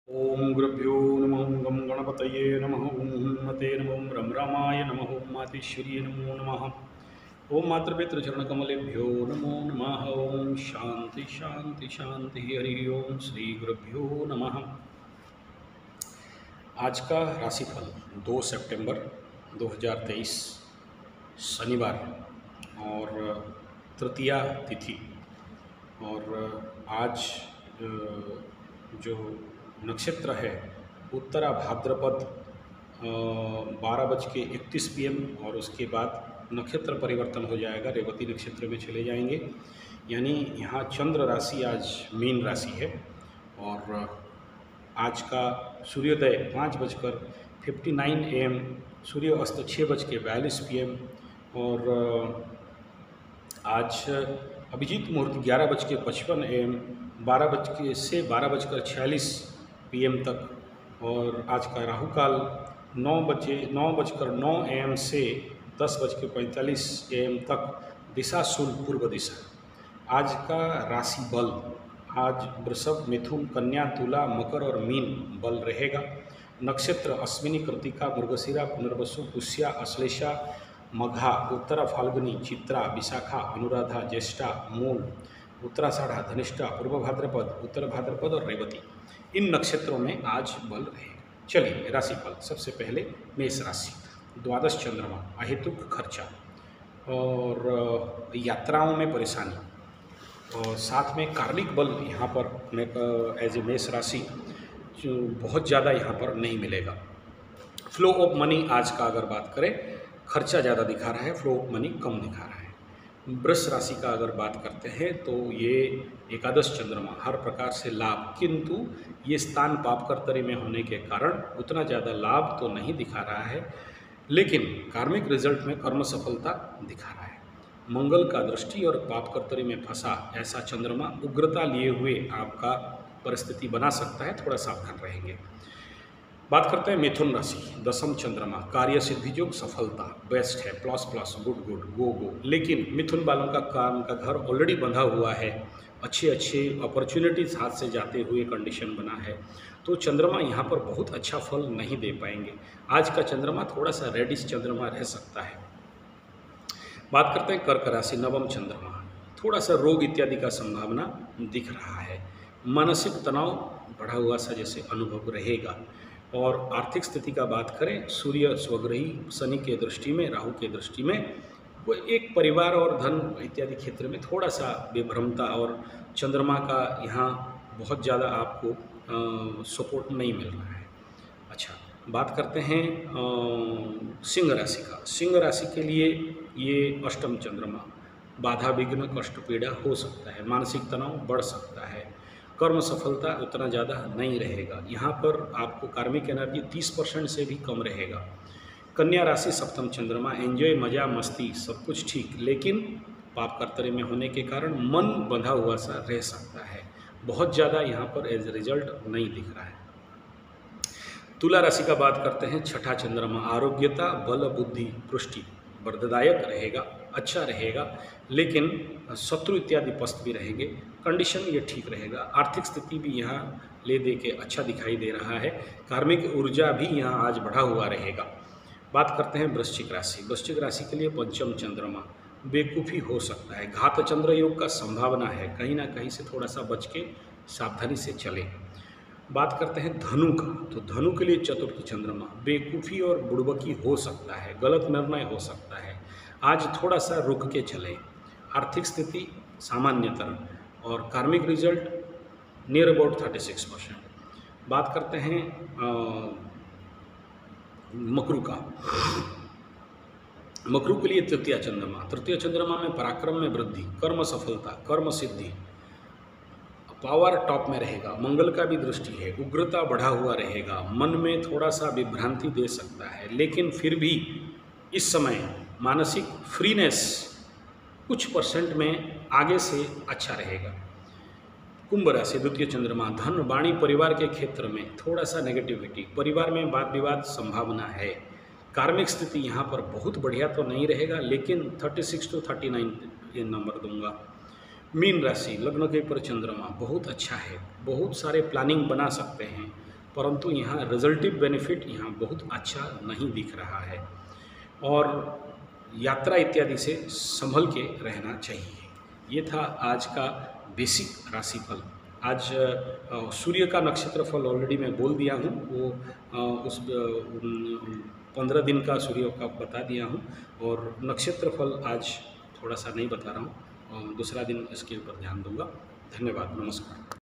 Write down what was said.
ओम गुरुभ्यो नमः गं गणपतये नमः ओम हनुमते नमः ओम रम रामाय नमः ओम मातेश्वर्यै नमो नमः ओम मातृपितृचरणकमलेभ्यो नमो नमः ओम शांति शांति शांति हरि ओम श्री गुरुभ्यो नमः। आज का राशिफल 2 सितंबर 2023 शनिवार और तृतीया तिथि। और आज जो नक्षत्र है उत्तरा भाद्रपद 12:31 PM और उसके बाद नक्षत्र परिवर्तन हो जाएगा, रेवती नक्षत्र में चले जाएंगे। यानी यहाँ चंद्र राशि आज मीन राशि है और आज का सूर्योदय 5:59 AM, सूर्य अस्त 6:42 PM और आज अभिजीत मुहूर्त 11:55 AM, 12 से 12:46 PM तक। और आज का राहु काल 9:09 AM से 10:45 AM तक, दिशा शूल पूर्व दिशा। आज का राशि बल, आज वृषभ, मिथुन, कन्या, तुला, मकर और मीन बल रहेगा। नक्षत्र अश्विनी, कृतिका, मृगशिरा, पुनर्वसु, पुष्या, अश्लेषा, मघा, उत्तरा फाल्गुनी, चित्रा, विशाखा, अनुराधा, ज्येष्ठा, मूल, उत्तराषाढ़ा, धनिष्ठा, पूर्व भाद्रपद, उत्तर भाद्रपद और रेवती, इन नक्षत्रों में आज बल रहेगा। चलिए राशिफल। सबसे पहले मेष राशि, द्वादश चंद्रमा, अहेतुक खर्चा और यात्राओं में परेशानी और साथ में कार्मिक बल यहाँ पर एज ए मेष राशि बहुत ज़्यादा यहाँ पर नहीं मिलेगा। फ्लो ऑफ मनी आज का अगर बात करें, खर्चा ज़्यादा दिखा रहा है, फ्लो ऑफ मनी कम दिखा रहा है। वृष राशि का अगर बात करते हैं तो ये एकादश चंद्रमा, हर प्रकार से लाभ, किंतु ये स्थान पापकर्तरी में होने के कारण उतना ज़्यादा लाभ तो नहीं दिखा रहा है, लेकिन कार्मिक रिजल्ट में कर्म सफलता दिखा रहा है। मंगल का दृष्टि और पापकर्तरी में फंसा ऐसा चंद्रमा उग्रता लिए हुए आपका परिस्थिति बना सकता है, थोड़ा सावधान रहेंगे। बात करते हैं मिथुन राशि, दशम चंद्रमा, कार्य सिद्धि योग, सफलता बेस्ट है, plus plus, good good, go go. लेकिन मिथुन वालों का काम का घर ऑलरेडी बंधा हुआ है, अच्छे अच्छे अपॉर्चुनिटीज हाथ से जाते हुए कंडीशन बना है, तो चंद्रमा यहाँ पर बहुत अच्छा फल नहीं दे पाएंगे। आज का चंद्रमा थोड़ा सा रेडिश चंद्रमा रह सकता है। बात करते हैं कर्क राशि, नवम चंद्रमा, थोड़ा सा रोग इत्यादि का संभावना दिख रहा है। मानसिक तनाव बढ़ा हुआ सा जैसे अनुभव रहेगा। और आर्थिक स्थिति का बात करें, सूर्य स्वग्रही शनि के दृष्टि में, राहु के दृष्टि में, वो एक परिवार और धन इत्यादि क्षेत्र में थोड़ा सा विभ्रमता और चंद्रमा का यहाँ बहुत ज़्यादा आपको सपोर्ट नहीं मिल रहा है। अच्छा, बात करते हैं सिंह राशि का। सिंह राशि के लिए ये अष्टम चंद्रमा, बाधा विघ्न कष्ट पीड़ा हो सकता है, मानसिक तनाव बढ़ सकता है, कर्म सफलता उतना ज़्यादा नहीं रहेगा। यहाँ पर आपको कार्मिक एनर्जी 30% से भी कम रहेगा। कन्या राशि, सप्तम चंद्रमा, एंजॉय, मजा मस्ती सब कुछ ठीक, लेकिन पाप कर्तव्य में होने के कारण मन बंधा हुआ सा रह सकता है, बहुत ज़्यादा यहाँ पर एज रिजल्ट नहीं दिख रहा है। तुला राशि का बात करते हैं, छठा चंद्रमा, आरोग्यता, बल, बुद्धि, पुष्टि वरदायक रहेगा, अच्छा रहेगा, लेकिन शत्रु इत्यादि पस्त भी रहेंगे। कंडीशन ये ठीक रहेगा। आर्थिक स्थिति भी यहाँ ले दे के अच्छा दिखाई दे रहा है। कार्मिक ऊर्जा भी यहाँ आज बढ़ा हुआ रहेगा। बात करते हैं वृश्चिक राशि। वृश्चिक राशि के लिए पंचम चंद्रमा, बेवकूफ़ी हो सकता है, घात चंद्र योग का संभावना है, कहीं ना कहीं से थोड़ा सा बच के सावधानी से चलें। बात करते हैं धनु का, तो धनु के लिए चतुर्थ चंद्रमा, बेवकूफ़ी और बुड़बकी हो सकता है, गलत निर्णय हो सकता है, आज थोड़ा सा रुक के चलें। आर्थिक स्थिति सामान्यतर और कार्मिक रिजल्ट नियर अबाउट 36%। बात करते हैं मकरू का। मकरू के लिए तृतीय चंद्रमा, तृतीय चंद्रमा में पराक्रम में वृद्धि, कर्म सफलता, कर्म सिद्धि, पावर टॉप में रहेगा। मंगल का भी दृष्टि है, उग्रता बढ़ा हुआ रहेगा, मन में थोड़ा सा विभ्रांति दे सकता है, लेकिन फिर भी इस समय मानसिक फ्रीनेस कुछ % में आगे से अच्छा रहेगा। कुंभ राशि, द्वितीय चंद्रमा, धन, वाणी, परिवार के क्षेत्र में थोड़ा सा नेगेटिविटी, परिवार में वाद विवाद संभावना है। कार्मिक स्थिति यहाँ पर बहुत बढ़िया तो नहीं रहेगा, लेकिन 36 to 39 ये नंबर दूंगा। मीन राशि, लग्न के ऊपर चंद्रमा बहुत अच्छा है, बहुत सारे प्लानिंग बना सकते हैं, परंतु यहाँ रिजल्टिव बेनिफिट यहाँ बहुत अच्छा नहीं दिख रहा है और यात्रा इत्यादि से संभल के रहना चाहिए। ये था आज का बेसिक राशिफल। आज सूर्य का नक्षत्रफल ऑलरेडी मैं बोल दिया हूँ, वो उस 15 दिन का सूर्य का बता दिया हूँ और नक्षत्रफल आज थोड़ा सा नहीं बता रहा हूँ, दूसरा दिन इसके ऊपर ध्यान दूंगा। धन्यवाद, नमस्कार।